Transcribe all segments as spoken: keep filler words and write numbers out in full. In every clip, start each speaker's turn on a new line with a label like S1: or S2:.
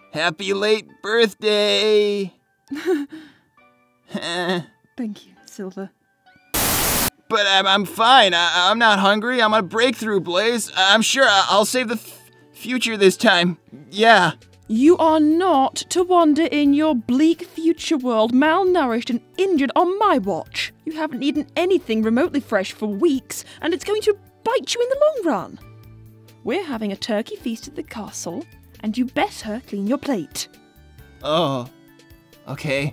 S1: Happy late birthday!
S2: Thank you, Silver.
S1: But I'm, I'm fine. I, I'm not hungry. I'm on a breakthrough, Blaze. I'm sure I'll save the f future this time. Yeah.
S2: You are not to wander in your bleak future world, malnourished and injured on my watch. You haven't eaten anything remotely fresh for weeks, and it's going to bite you in the long run. We're having a turkey feast at the castle, and you better clean your plate.
S1: Oh. Okay.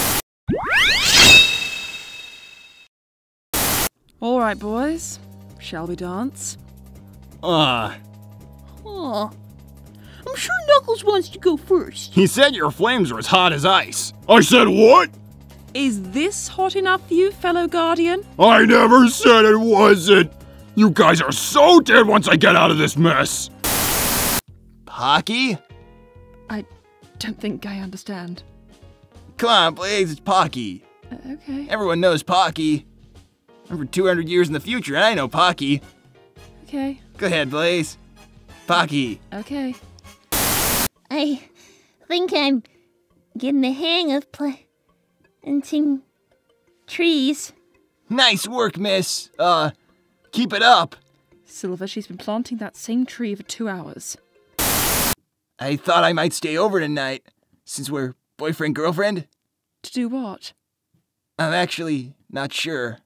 S2: All right, boys. Shall we dance?
S1: Ah.
S2: Huh. I'm sure Knuckles wants to go first.
S1: He said your flames are as hot as ice. I said what?
S2: Is this hot enough for you, fellow Guardian?
S1: I never said it wasn't. You guys are so dead once I get out of this mess. Pocky?
S2: I don't think I understand.
S1: Come on, Blaze, it's Pocky.
S2: Uh, okay.
S1: Everyone knows Pocky. I'm for two hundred years in the future, and I know Pocky.
S2: Okay.
S1: Go ahead, Blaze. Pocky.
S2: Okay.
S3: I think I'm getting the hang of planting trees.
S1: Nice work, miss. Uh, keep it up.
S2: Silver, she's been planting that same tree for two hours.
S1: I thought I might stay over tonight, since we're boyfriend-girlfriend.
S2: To do what?
S1: I'm actually not sure.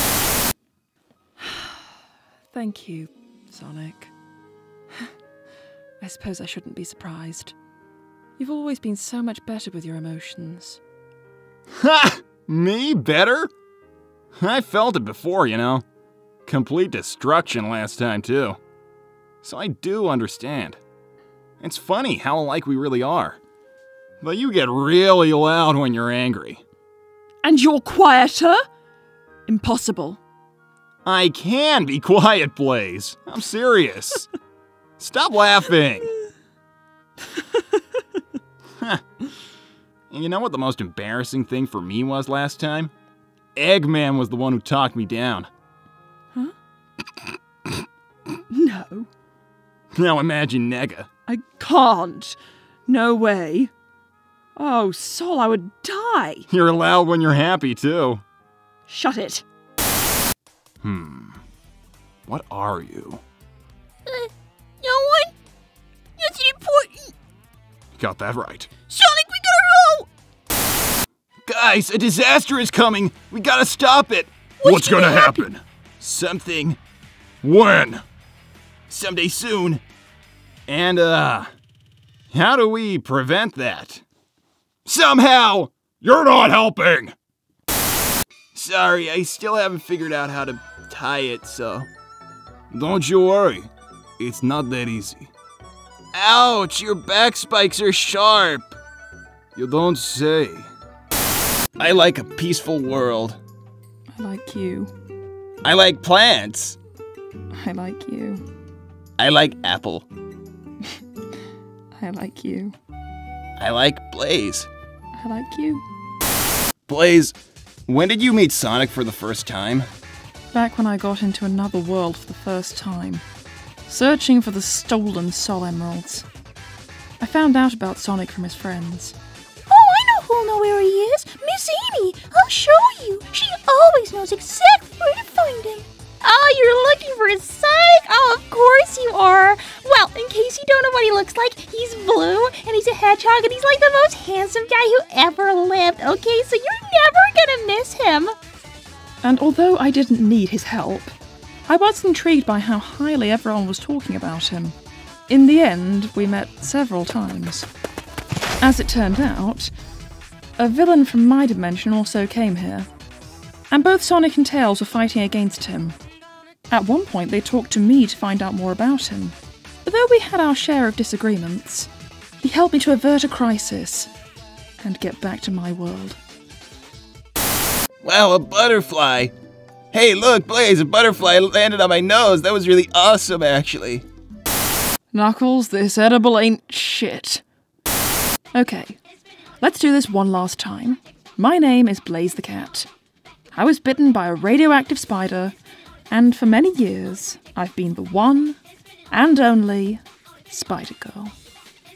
S2: Thank you, Sonic. I suppose I shouldn't be surprised. You've always been so much better with your emotions.
S1: Ha! Me better? I felt it before, you know. Complete destruction last time, too. So I do understand. It's funny how alike we really are. But you get really loud when you're angry.
S2: And you're quieter? Impossible.
S1: I can be quiet, Blaze. I'm serious. Stop laughing. Huh. And you know what the most embarrassing thing for me was last time? Eggman was the one who talked me down.
S2: Huh? No.
S1: Now imagine Nega.
S2: I can't. No way. Oh, Sol, I would die.
S1: You're loud when you're happy, too.
S2: Shut it.
S1: Hmm. What are you?
S3: Uh, no one? That's important.
S1: Got that right.
S3: Sonic, we gotta roll!
S1: Guys, a disaster is coming. We gotta stop it.
S3: What's,
S1: What's
S3: gonna,
S1: gonna
S3: happen?
S1: happen? Something. When? Someday soon. And, uh, how do we prevent that? Somehow! You're not helping! Sorry, I still haven't figured out how to tie it, so... Don't you worry. It's not that easy. Ouch! Your back spikes are sharp! You don't say. I like a peaceful world.
S2: I like you.
S1: I like plants.
S2: I like you.
S1: I like apple.
S2: I like you.
S1: I like Blaze.
S2: I like you.
S1: Blaze, when did you meet Sonic for the first time?
S2: Back when I got into another world for the first time, searching for the stolen Sol Emeralds. I found out about Sonic from his friends.
S3: Oh, I know who'll know where he is. Miss Amy. I'll show you. She always knows exactly where to find him. Oh, you're looking for a Sonic? Oh, of course you are. Well, in case you don't know what he looks like, he's blue, and he's a hedgehog, and he's like the most handsome guy who ever lived, okay? So you're never gonna miss him.
S2: And although I didn't need his help, I was intrigued by how highly everyone was talking about him. In the end, we met several times. As it turned out, a villain from my dimension also came here, and both Sonic and Tails were fighting against him. At one point, they talked to me to find out more about him. But though we had our share of disagreements, he helped me to avert a crisis and get back to my world.
S1: Wow, a butterfly. Hey, look, Blaze, a butterfly landed on my nose. That was really awesome, actually.
S2: Knuckles, this edible ain't shit. Okay, let's do this one last time. My name is Blaze the Cat. I was bitten by a radioactive spider, and for many years, I've been the one and only Spider Girl.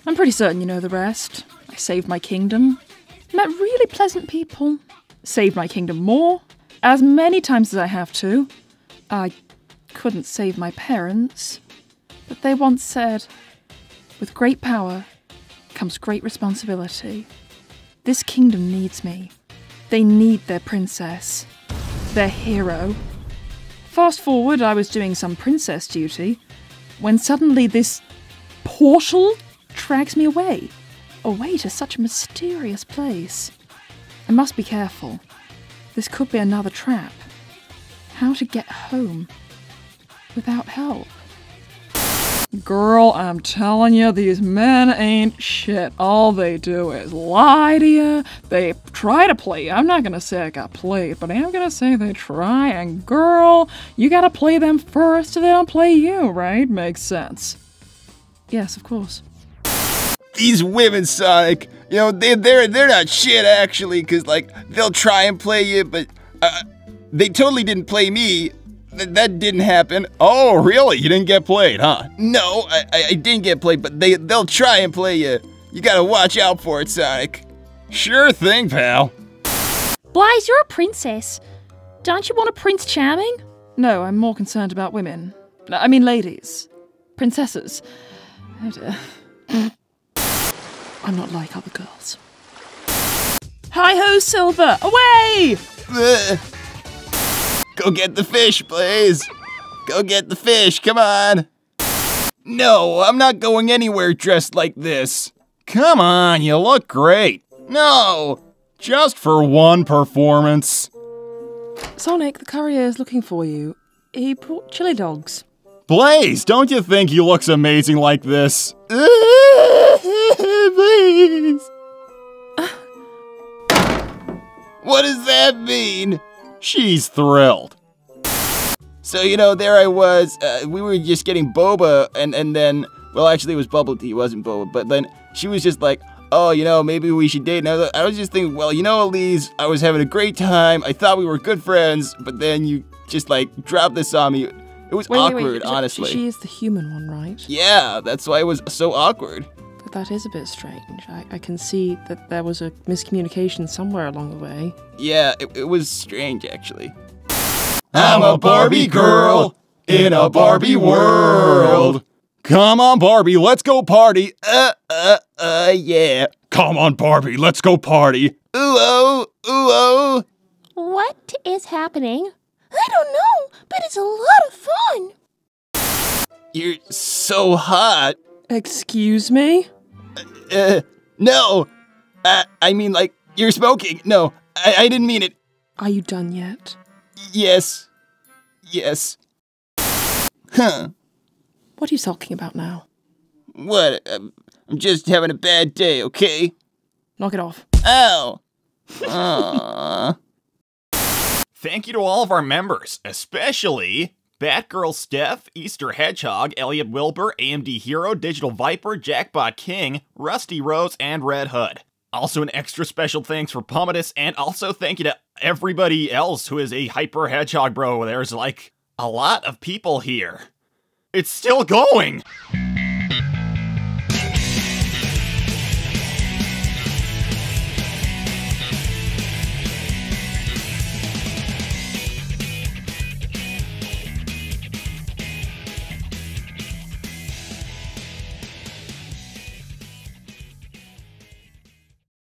S2: I'm pretty certain you know the rest. I saved my kingdom, met really pleasant people, saved my kingdom more, as many times as I have to. I couldn't save my parents, but they once said, with great power comes great responsibility. This kingdom needs me. They need their princess, their hero. Fast forward, I was doing some princess duty, when suddenly this portal drags me away. Away to such a mysterious place. I must be careful. This could be another trap. How to get home without help. Girl, I'm telling you, these men ain't shit. All they do is lie to you. They try to play you. I'm not gonna say I got played, but I am gonna say they try. And girl, you gotta play them first, so they don't play you, right? Makes sense. Yes, of course.
S1: These women, Sonic, you know, they, they're they're not shit, actually, because, like, they'll try and play you, but uh, they totally didn't play me. Th that didn't happen. Oh, really? You didn't get played, huh? No, I, I, I didn't get played, but they, they'll try and play you. You gotta watch out for it, Sonic. Sure thing, pal.
S3: Blaze, you're a princess. Don't you want a Prince Charming?
S2: No, I'm more concerned about women. I mean ladies. Princesses. Oh dear. I'm not like other girls. Hi-ho, Silver! Away!
S1: Ugh. Go get the fish, Blaze. Go get the fish, come on. No, I'm not going anywhere dressed like this. Come on, you look great. No, just for one performance.
S2: Sonic, the courier is looking for you. He brought chili dogs.
S1: Blaze, don't you think he looks amazing like this? Blaze. What does that mean? She's thrilled. So, you know, there I was, uh, we were just getting boba, and, and then, well, actually it was bubble tea, it wasn't boba, but then she was just like, oh, you know, maybe we should date. And I was, I was just thinking, well, you know, Elise, I was having a great time, I thought we were good friends, but then you just, like, dropped this on me. It was
S2: wait,
S1: awkward,
S2: wait, wait.
S1: honestly.
S2: She is the human one, right?
S1: Yeah, that's why it was so awkward.
S2: But that is a bit strange. I, I can see that there was a miscommunication somewhere along the way.
S1: Yeah, it, it was strange, actually. I'm a Barbie girl in a Barbie world. Come on, Barbie, let's go party. Uh, uh, uh, yeah. Come on, Barbie, let's go party. Ooh, oh, ooh, oh.
S3: What is happening? I don't know, but it's a lot of fun.
S1: You're so hot.
S2: Excuse me?
S1: Uh, no. Uh, I mean, like, you're smoking. No, I, I didn't mean it.
S2: Are you done yet?
S1: Yes. Yes. Huh.
S2: What are you sulking about now?
S1: What? I'm just having a bad day, okay?
S2: Knock it off.
S1: Ow. Aww.
S4: Thank you to all of our members, especially Batgirl Steph, Easter Hedgehog, Elliot Wilbur, A M D Hero, Digital Viper, Jackbot King, Rusty Rose, and Red Hood. Also an extra special thanks for Pomatus, and also thank you to everybody else who is a Hyper Hedgehog bro. There's like a lot of people here. It's still going!